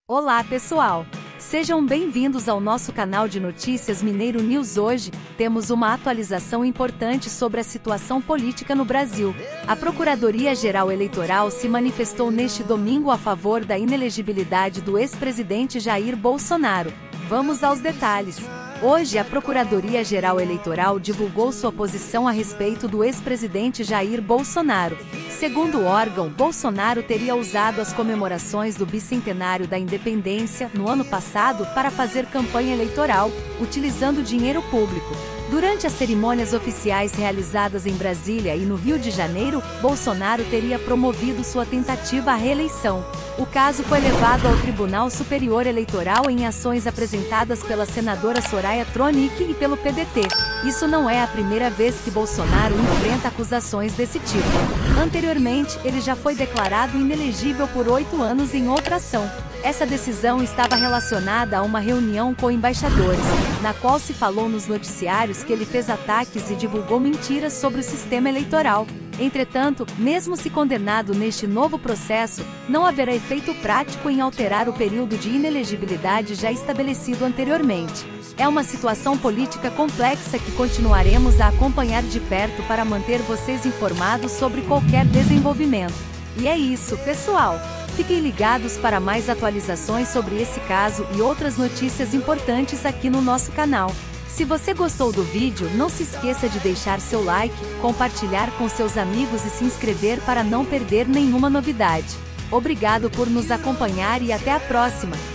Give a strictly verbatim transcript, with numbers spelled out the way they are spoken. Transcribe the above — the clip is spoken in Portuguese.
Olá pessoal! Sejam bem-vindos ao nosso canal de notícias Mineiro News. Hoje, temos uma atualização importante sobre a situação política no Brasil. A Procuradoria-Geral Eleitoral se manifestou neste domingo a favor da inelegibilidade do ex-presidente Jair Bolsonaro. Vamos aos detalhes. Hoje, a Procuradoria-Geral Eleitoral divulgou sua posição a respeito do ex-presidente Jair Bolsonaro. Segundo o órgão, Bolsonaro teria usado as comemorações do bicentenário da independência, no ano passado, para fazer campanha eleitoral, utilizando dinheiro público. Durante as cerimônias oficiais realizadas em Brasília e no Rio de Janeiro, Bolsonaro teria promovido sua tentativa à reeleição. O caso foi levado ao Tribunal Superior Eleitoral em ações apresentadas pela senadora Soraya Tronic e pelo P D T. Isso não é a primeira vez que Bolsonaro enfrenta acusações desse tipo. Anteriormente, ele já foi declarado inelegível por oito anos em outra ação. Essa decisão estava relacionada a uma reunião com embaixadores, na qual se falou nos noticiários que ele fez ataques e divulgou mentiras sobre o sistema eleitoral. Entretanto, mesmo se condenado neste novo processo, não haverá efeito prático em alterar o período de inelegibilidade já estabelecido anteriormente. É uma situação política complexa que continuaremos a acompanhar de perto para manter vocês informados sobre qualquer desenvolvimento. E é isso, pessoal! Fiquem ligados para mais atualizações sobre esse caso e outras notícias importantes aqui no nosso canal. Se você gostou do vídeo, não se esqueça de deixar seu like, compartilhar com seus amigos e se inscrever para não perder nenhuma novidade. Obrigado por nos acompanhar e até a próxima!